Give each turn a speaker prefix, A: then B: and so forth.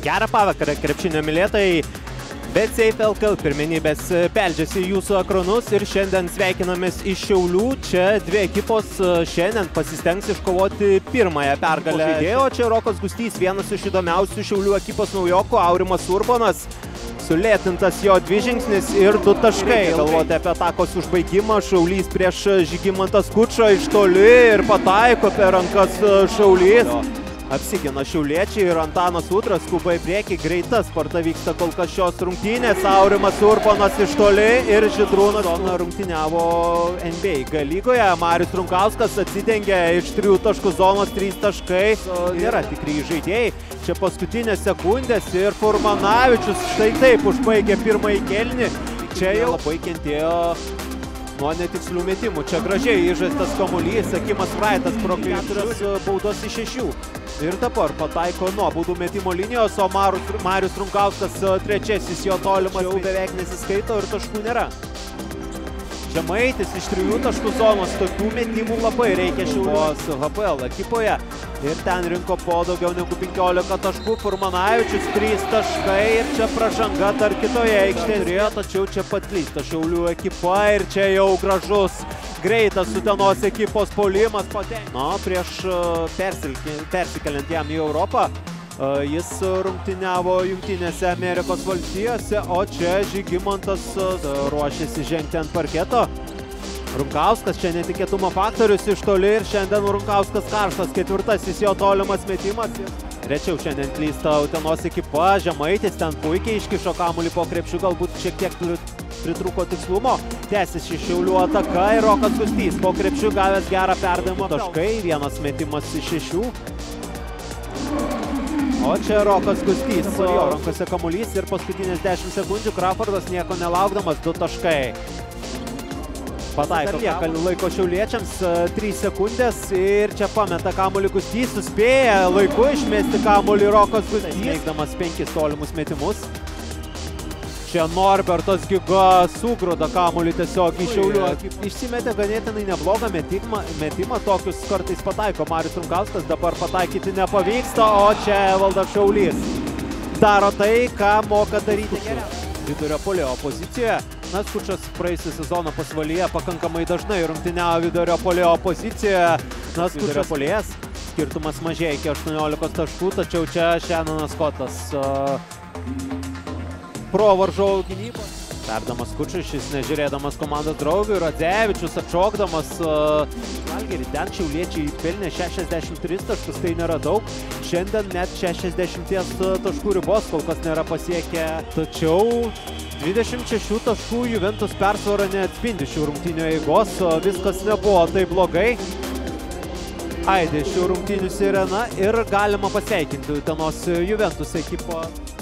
A: Gerą pavakarą, krepšinio mylėtojai. BetSafe LKL pirmenybės beldžiasi jūsų ekranus ir šiandien sveikinamės iš Šiaulių. Čia dvi ekipos šiandien pasistengs iškovoti pirmąją pergalę. O čia Rokas Gustys, vienas iš įdomiausių Šiaulių ekipos naujokų, Aurimas Urbonas. Sulėtintas jo 2 žingsnis ir 2 taškai. Galvoti apie atakos užbaigimą. Šaulys prieš Žygimantas Kučą iš toli ir pataiko per rankas Šaulys. Apsigina šiauliečiai ir Antanas Udras skuba į priekį. Greita sparta vyksta kol kas šios rungtynės. Aurimas Urbonas iš toli ir Žydrūnas rungtyniavo NBA lygoje. Marius Runkauskas atsidengia iš 3 taškų zonos, 3 taškai. Nėra tikrai žaidėjai. Čia paskutinės sekundės ir Furmanavičius štai taip užbaigė pirmąjį kėlinį. Čia jau labai kentėjo nuo netikslių metimų. Čia gražiai įžaistas kamuolys, Akimas Fraitas pro 4 baudos iš 6. Ir dabar pataiko nuo baudų metimo linijos, o Marius Runkauskas trečiasis jo tolimas jau beveik nesiskaito ir taškų nėra. Žemaitis iš 3 taškų zonos, tokių metimų labai reikia Šiaulios HPL ekipoje. Ir ten rinko po daugiau negu 15 taškų. Furmanavičius 3 taškai ir čia pražanga dar kitoje aikštėje. Tačiau čia patlysta Šiaulių ekipa ir čia jau gražus, greitas Utenos ekipos puolimas. Prieš persikeliant jam į Europą, jis rungtyniavo Jungtinėse Amerikos valstijose, o čia Žygimantas ruošiasi žengti ant parketo. Runkauskas čia netikėtumo faktorius iš toli ir šiandien Runkauskas karštas, 4 jo tolimas metimas. Rečiau šiandien klysta Utenos ekipa, Žemaitis ten puikiai iškišo kamuolį po krepšiu, galbūt šiek tiek pritrūko tikslumo. Tęsiasi Šiaulių ataka ir Rokas Gustys po krepšiu gavęs gerą perdavimą. Taškai, 1 metimas iš 6. O čia Rokas Gustys, jo rankose kamuolys ir paskutinės 10 sekundžių Crawfordas nieko nelaukdamas, 2 taškai. Pataiko laiko šiauliečiams, 3 sekundės ir čia pameta kamuolį Gustys, suspėja laiku išmesti kamuolį Rokas Gustys, veikdamas 5 tolimus metimus. Čia Norbertas Giga sugrūda kamuolį tiesiog į Šiaulių. Išsimetė ganėtinai neblogą metimą, tokius kartais pataiko Marius Runkauskas, dabar pataikyti nepavyksta, o čia Evaldas Šaulys daro tai, ką moka daryti geriausiai. Vidurio puolėjo pozicijoje. Skučas praėjusį sezoną pasvalyje pakankamai dažnai rungtyniavo vidurio puolėjo pozicijoje. Vidurio puolėjas, skirtumas mažėja iki 18 taškų, tačiau čia Šenonas Skotas pro varžovų gynybą. Perdamas Kučui, šis nežiūrėdamas komandos draugių, Radzevičius atšokdamas Žalgirį. Ten šiauliečiai pelnė 63 taškus, tai nėra daug. Šiandien net 60 taškų ribos kol kas nėra pasiekę. Tačiau 26 taškų Juventus persvara neatspindi šių rungtynių eigos. Viskas nebuvo taip blogai. Aidė šių rungtynių sirena ir galima pasveikinti Utenos Juventus ekipą.